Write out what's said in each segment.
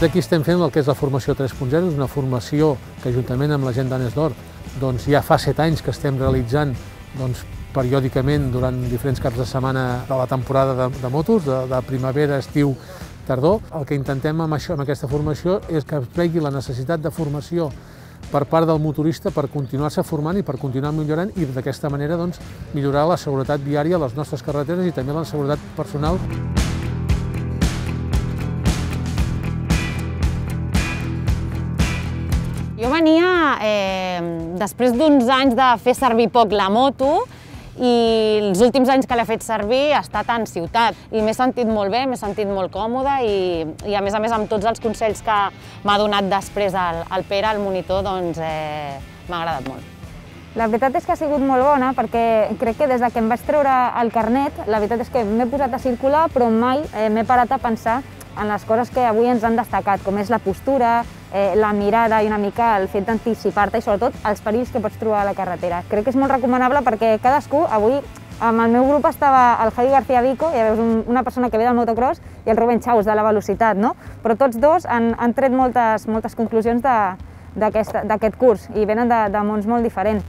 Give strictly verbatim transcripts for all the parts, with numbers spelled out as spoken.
D'aquí estem fent el que és la formació tres punt zero, és una formació que juntament amb la gent d'Anes d'Or doncs, ja fa set anys que estem realitzant doncs, periòdicament durant diferents caps de setmana de la temporada de, de motos, de, de primavera, estiu, tardor. El que intentem amb, això, amb aquesta formació és que es vegi la necessitat de formació per part del motorista per continuar-se formant i per continuar millorant i d'aquesta manera doncs, millorar la seguretat viària a les nostres carreteres i també la seguretat personal. Jo venia eh, després d'uns anys de fer servir poc la moto i els últims anys que l'he fet servir ha estat en ciutat i m'he sentit molt bé, m'he sentit molt còmoda i, i a més a més amb tots els consells que m'ha donat després el, el Pere, el monitor, doncs eh, m'ha agradat molt. La veritat és que ha sigut molt bona perquè crec que des que em vaig treure el carnet, la veritat és que m'he posat a circular però mai eh, m'he parat a pensar en les coses que avui ens han destacat, com és la postura, eh, la mirada i una mica el fet d'anticipar-te i sobretot els perills que pots trobar a la carretera. Crec que és molt recomanable perquè cadascú, avui amb el meu grup estava el Javi García Vico, ja veus un, una persona que ve del motocross, i el Rubén Chaus de la velocitat, no? Però tots dos han, han tret moltes, moltes conclusions d'aquest curs i venen de, de mons molt diferents.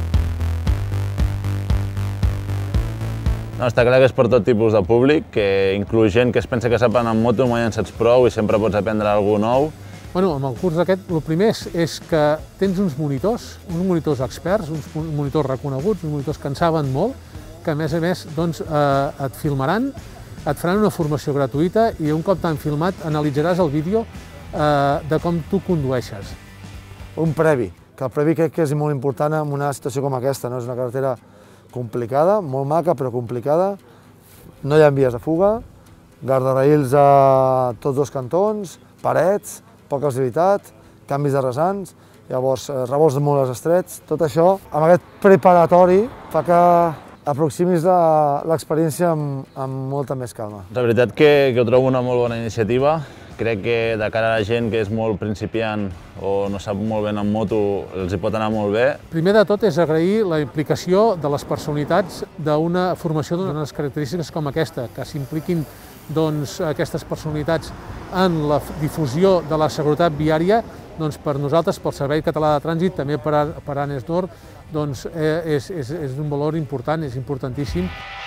No, està clar que és per tot tipus de públic, que inclús gent que es pensa que saben en moto, mai en saps prou i sempre pots aprendre alguna cosa nou. Bueno, amb el curs aquest, el primer és que tens uns monitors, uns monitors experts, uns monitors reconeguts, uns monitors que en saben molt, que a més a més doncs, eh, et filmaran, et faran una formació gratuïta i un cop t'han filmat analitzaràs el vídeo eh, de com tu condueixes. Un previ, que el previ crec que és molt important en una situació com aquesta, no? És una carretera complicada, molt maca però complicada, no hi ha vies de fuga, guardarraïls a tots dos cantons, parets, poca visibilitat, canvis de rasants, llavors revolts molt estrets, tot això amb aquest preparatori fa que aproximis l'experiència amb, amb molta més calma. La veritat que, que ho trobo una molt bona iniciativa. Crec que de cara a la gent que és molt principiant o no sap molt bé en moto, els hi pot anar molt bé. Primer de tot és agrair la implicació de les personalitats d'una formació d'unes característiques com aquesta, que s'impliquin doncs, aquestes personalitats en la difusió de la seguretat viària, doncs, per nosaltres, pel Servei Català de Trànsit, també per a, per a Anes d'Or, doncs, eh, és, és, és un valor important, és importantíssim.